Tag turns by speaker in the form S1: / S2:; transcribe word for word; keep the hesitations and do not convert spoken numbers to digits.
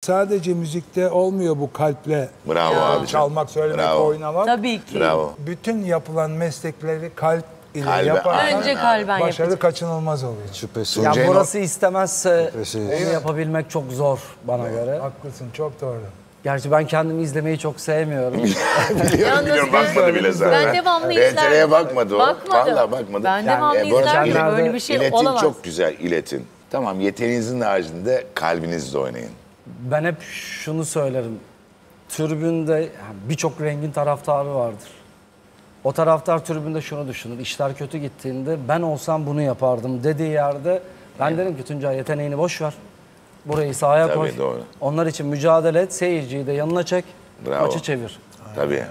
S1: sadece müzikte olmuyor bu kalple.
S2: Bravo
S1: yani
S2: abi.
S1: çalmak, söylemek,
S2: Bravo.
S1: oynamak.
S3: Tabii ki.
S2: Bravo.
S1: Bütün yapılan meslekleri kalp ile
S2: Kalbe-
S1: yaparsan
S3: Önce kalben
S1: başarı
S3: yapacak.
S1: kaçınılmaz oluyor.
S4: Şüphesiz.
S5: Ya
S2: Tuncay'ın
S5: burası istemezse
S4: Şüphesiz.
S5: onu yapabilmek çok zor bana göre.
S1: Haklısın, çok doğru.
S5: Gerçi ben kendimi izlemeyi çok sevmiyorum.
S2: Biliyorum,
S3: Yalnız
S2: biliyorum.
S3: ben-
S2: Bakmadı bile zaten.
S3: ben devamlı
S2: B T R'ye
S3: izlerdim.
S2: bakmadı o.
S3: Bakmadım.
S2: Vallahi bakmadı.
S3: Ben devamlı
S2: e, bu arada
S3: izlerdim.
S5: ilet-
S3: Böyle bir şey
S2: iletin
S3: olamaz.
S2: çok güzel, iletin. Tamam, yeteneğinizin haricinde kalbinizle oynayın.
S5: Ben hep şunu söylerim. Tribünde yani birçok rengin taraftarı vardır. O taraftar tribünde şunu düşünür. İşler kötü gittiğinde ben olsam bunu yapardım dediği yerde ben derim ki Tuncay yeteneğini boş ver. Burayı sahaya
S2: Tabii,
S5: koy.
S2: doğru.
S5: Onlar için mücadele et. Seyirciyi de yanına çek.
S2: Bravo.
S5: Maçı çevir.
S2: Tabii.